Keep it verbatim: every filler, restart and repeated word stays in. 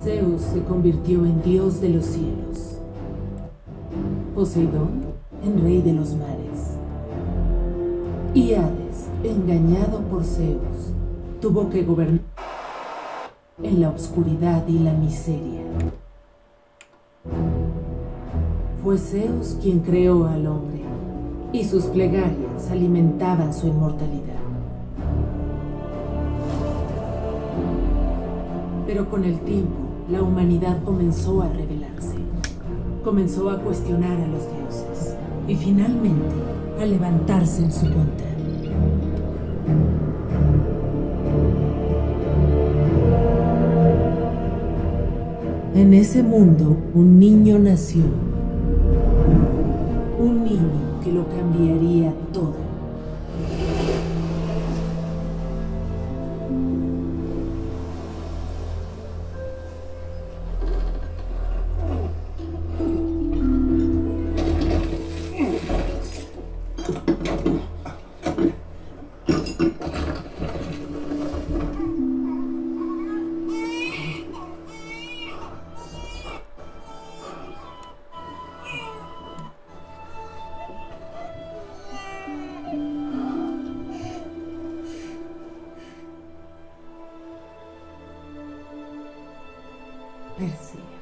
Zeus se convirtió en dios de los cielos, Poseidón en rey de los mares, y Hades, engañado por Zeus, tuvo que gobernar en la oscuridad y la miseria. Fue Zeus quien creó al hombre, y sus plegarias alimentaban su inmortalidad. Pero con el tiempo, la humanidad comenzó a rebelarse. Comenzó a cuestionar a los dioses y finalmente a levantarse en su contra. En ese mundo, un niño nació. Un niño que lo cambiaría todo. Percy.